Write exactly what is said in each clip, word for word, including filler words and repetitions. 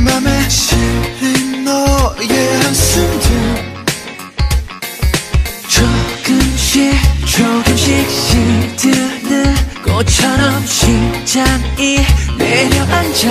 맘에 실린 너의 한숨들 조금씩 조금씩 시드는 꽃처럼 심장이 내려앉아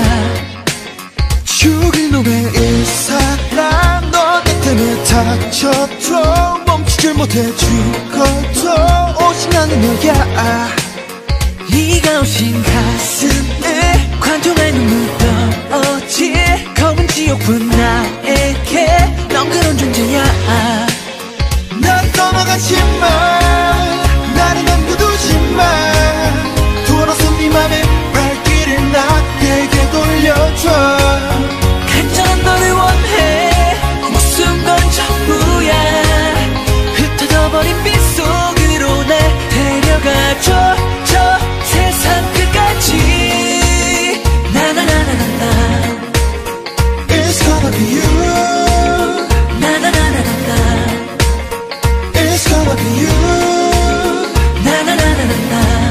죽일 놈의 이 사랑 너 내 때문에 다쳐도 멈추질 못해 죽어도 오진 않는 너야 네가 오신 가슴에 관통할 눈물 떨어질 검은 지옥뿐 나에게 넌 그런 존재야 난 떠나가지만 나를 남겨두지만 돌아서 네 맘의 발길을 나에게 돌려줘 간절한 너를 원해 목숨 건 전부야 흩어져버린 빛 속으로 날 데려가줘 저 세상 끝까지 나나나나나나 It's gonna be you 나나나나나나 It's gonna be you 나나나나나나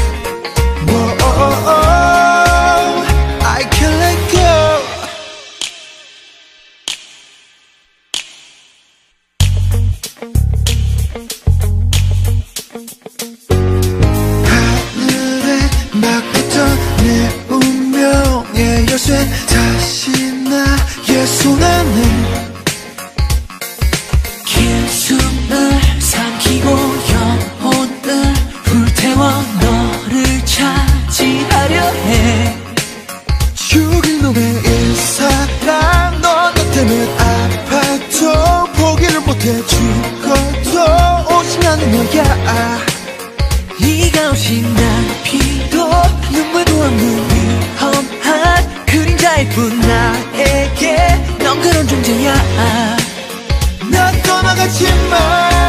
Whoa, I can't let go 하늘에 막 붙던 내 운명의 열쇠 다시 나의 손 안에 긴 숨을 삼키고 영혼을 불태워 너를 차지하려 해 죽일 놈의 이 사랑 너 나 때문에 아파도 포기를 못해 죽어도 오진 않는 너야 네가 오신 날 피도 눈물도 없는 위험한 그림자일 뿐 나에게 넌 그런 존재야 난 떠나가지만